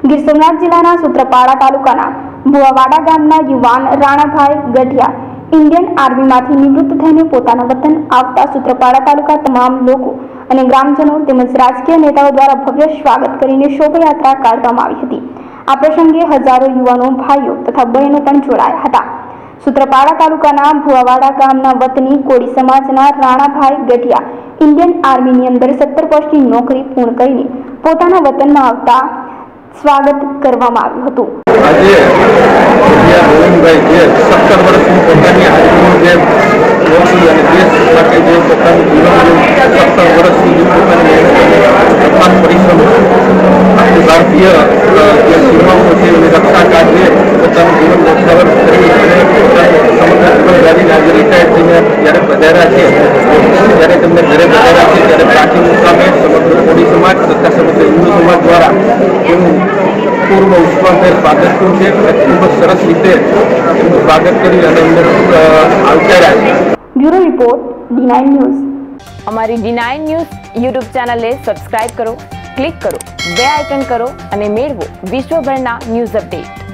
ગીર સોમનાથ જિલ્લાના સૂત્રાપાડા તાલુકાના ભુવાવાડા ગામના યુવાન રાણાભાઈ ગઢિયા ઇન્ડિયન આર્મીમાંથી નિવૃત્ત થઈને પોતાના વતન આવતા સૂત્રાપાડા તાલુકા તમામ લોકો અને ગ્રામજનો તેમજ રાજકીય નેતાઓ દ્વારા ભવ્ય સ્વાગત કરીને શોભાયાત્રા કાઢવામાં આવી હતી। આ પ્રસંગે હજારો યુવાનો, ભાઈઓ તથા બહેનો પણ જોડાયા હતા। સૂત્રાપાડા તાલુકાના ભુવાવાડા ગામના વતની કોળી સમાજના રાણાભાઈ ગઢિયા ઇન્ડિયન આર્મીની અંદર 17 વર્ષની નોકરી પૂર્ણ કરીને પોતાના વતનમાં આવતા સ્વાગત કરવામાં આવ્યું હતું। આજે ગોવિંદભાઈ જે 17 વર્ષની પોતાની આર્મીનું જે નોકરી અને દેશ માટે જે પોતાનું જીવન 17 વર્ષ સુધી પોતાની મહેનત પરિશ્રમ ભારતીય જે સીમાઓ છે એની રક્ષા કાઢે પોતાનું જીવન ન્યોછાવર કરી અને પોતાનું સમગ્ર જીવન ગાડી નાગરિકાએ થઈને જ્યારે પધાર્યા છે, જ્યારે તેમને ઘરે પધાર્યા છે ત્યારે પ્રાચીન મુકામે સમગ્ર કોળી સમાજ તથા સમગ્ર હિન્દુ સમાજ દ્વારા એનું પૂર્વ ઉષ્માભેર સ્વાગત કર્યું છે અને ખૂબ જ સરસ રીતે એમનું સ્વાગત કરી અને એમને આવકાર્યા છે। Bureau report D9 news. અમારી D9 ન્યૂઝ યુટ્યુબ ચેનલને સબસ્ક્રાઇબ કરો, ક્લિક કરો, બે આઇકન કરો અને મેળવો વિશ્વભરના ન્યૂઝ અપડેટ।